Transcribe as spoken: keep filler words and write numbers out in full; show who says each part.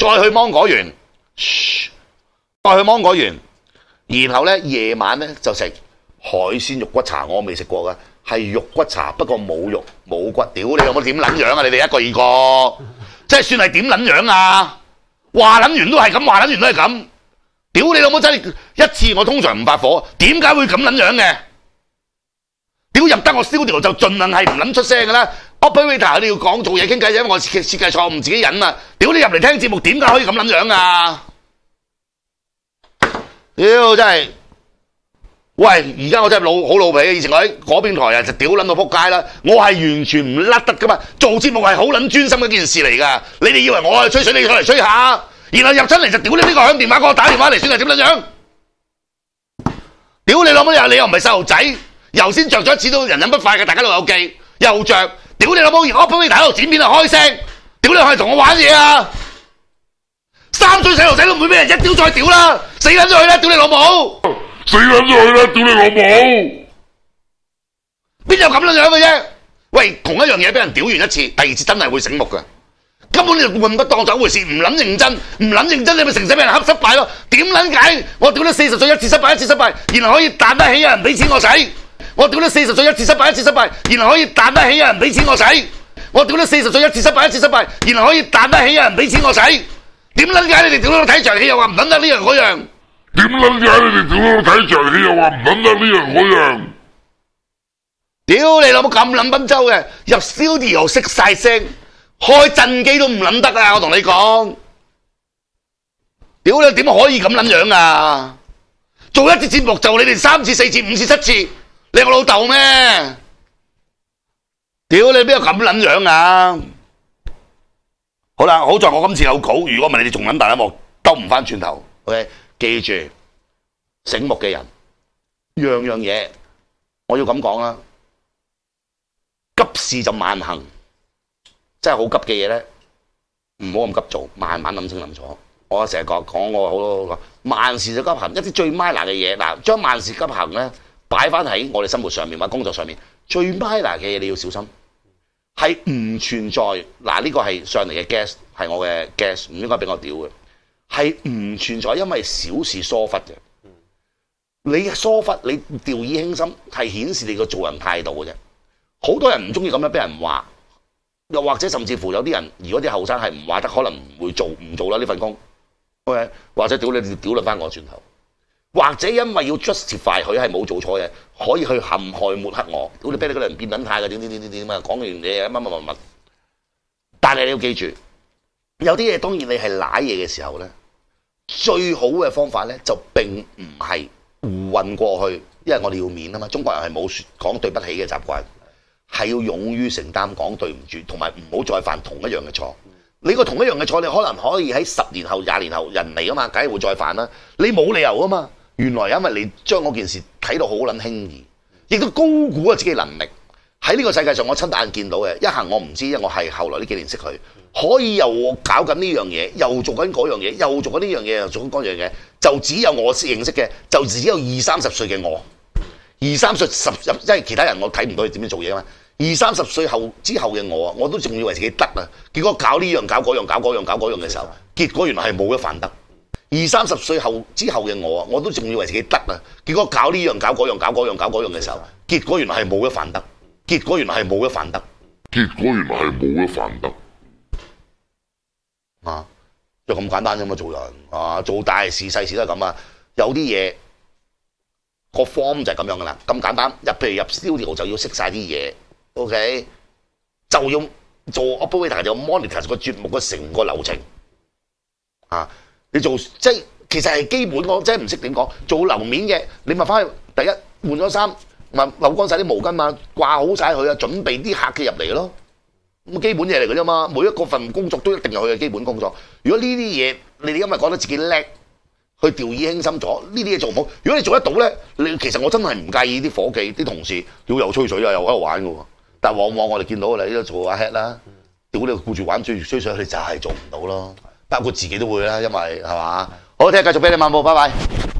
Speaker 1: 再去芒果園，再去芒果園，然後咧夜晚咧就食海鮮肉骨茶，我未食過噶，係肉骨茶，不過冇肉冇骨，屌你老母點撚樣啊！你哋一個二個，即係算係點撚樣啊？話撚完都係咁，話撚完都係咁，屌你老母真係一次我通常唔發火，點解會咁撚樣嘅？屌入得我 studio 就盡量係唔撚出聲噶啦 ，operator 你要講做嘢傾偈，因為我設設計錯誤自己忍啊！屌你入嚟聽節目點解可以咁撚樣啊？屌真係，喂！而家我真係老好老皮，以前我喺嗰邊台啊就屌撚到撲街啦，我係完全唔甩得噶嘛，做節目係好撚專心嘅一件事嚟噶，你哋以為我係吹水，你上嚟吹下，然後入出嚟就屌你呢個響電話，嗰個打電話嚟算係點撚樣？屌你老母又你又唔係細路仔。頭先着咗一次都人飲不快嘅，大家都有記，又着，屌你老母！我俾你睇喺度剪片啊，開聲，屌你係同我玩嘢啊！三歲細路仔都唔會俾人一屌再屌啦，死撚咗佢啦！屌你老母，死撚咗佢啦！屌你老母，邊有咁樣樣嘅啫？喂，同一樣嘢俾人屌完一次，第二次真係會醒目㗎。根本你就換不當就一回事，唔撚認真，唔撚認真，你咪成世俾人恰失敗咯。點撚解？我屌得四十歲一次失敗，一次失敗，然後可以彈得起有人俾錢我使。我屌得四十歲一次失敗，一次失敗，然後可以彈得起有人俾錢我使。我屌得四十歲一次失敗，一次失敗，然後可以彈得起有人俾錢我使。點撚解你哋屌到睇場戲又話唔撚得呢樣嗰樣？點撚解你哋屌到睇場戲又話唔撚得呢樣嗰樣？屌你老母咁撚賓州嘅，入 studio 熄晒聲，開震機都唔撚得啊！我同你講，屌你點可以咁撚樣啊？做一次節目就你哋三次、四次、五次、七次。你我老豆咩？屌你邊有咁撚樣啊！好啦，好在我今次有稿，如果唔係你哋仲撚大一幕，兜唔翻轉頭。OK， 記住，醒目嘅人，樣樣嘢我要咁講啦。急事就慢行，真係好急嘅嘢咧，唔好咁急做，慢慢諗清諗楚。我成日講講我好多慢事就急行，一啲最 minor 嘅嘢嗱，將慢事急行咧。擺翻喺我哋生活上面或者工作上面，最 minor 嘅嘢你要小心，係唔存在嗱呢、這個係上嚟嘅 guest 係我嘅 guest， 唔應該俾我屌嘅，係唔存在，因為小事疏忽嘅。你疏忽你掉以輕心，係顯示你個做人態度嘅啫。好多人唔中意咁樣俾人話，又或者甚至乎有啲人，如果啲後生係唔話得，可能唔會做唔做啦呢份工。OK， 或者屌你屌撚翻我轉頭。或者因為要 justify 佢係冇做錯嘅，可以去陷害抹黑我。屌你俾你嗰啲人變撚態嘅，點點點點點啊！講完嘢乜乜乜乜，但係你要記住，有啲嘢當然你係賴嘢嘅時候咧，最好嘅方法咧就並唔係胡混過去，因為我哋要面啊嘛。中國人係冇説講對不起嘅習慣，係要勇於承擔講對唔住，同埋唔好再犯同一樣嘅錯。你個同一樣嘅錯，你可能可以喺十年後、廿年後人嚟啊嘛，梗係會再犯啦。你冇理由啊嘛。原來因為你將嗰件事睇到好撚輕易，亦都高估咗自己能力。喺呢個世界上，我親眼見到嘅一行我唔知，因為我係後來呢幾年識佢，可以又搞緊呢樣嘢，又做緊嗰樣嘢，又做緊呢樣嘢，又做緊嗰樣嘢，就只有我認識嘅，就只有二三十歲嘅我，二三十十，即係其他人我睇唔到佢點樣做嘢嘛。二三十歲後之後嘅我，我都仲以為自己得啊，結果搞呢樣搞嗰樣搞嗰樣搞嗰樣嘅時候，結果原來係冇一飯得。二三十歲後之後嘅我，我都仲以為自己得啊，結果搞呢樣搞嗰樣搞嗰樣搞嗰樣嘅時候，結果原來係冇一飯得，結果原來係冇一飯得，結果原來係冇一飯得，啊，就咁簡單啫嘛，做人啊，做大事細事都係咁啊，有啲嘢個 form 就係咁樣噶啦，咁簡單，入譬如入 studio 就要識晒啲嘢 ，OK， 就要做 operator 就要 monitor 個節目嘅成個流程，啊。你做即係其實係基本，我真係唔識點講。做樓面嘅，你咪翻去第一換咗衫，咪扭乾晒啲毛巾嘛，掛好晒佢啊，準備啲客嘅入嚟咯。咁基本嘢嚟嘅啫嘛，每一個份工作都一定有佢嘅基本工作。如果呢啲嘢你哋因為覺得自己叻，去掉以輕心咗，呢啲嘢做唔好。如果你做得到咧，你其實我真係唔介意啲伙計、啲同事，屌又吹水啊，又喺度玩嘅喎。但係往往我哋見到你都做下 head 啦，屌你顧住玩追吹水，你就係做唔到咯。包括自己都會啦，因為係嘛？好，聽日繼續俾你漫步，拜拜。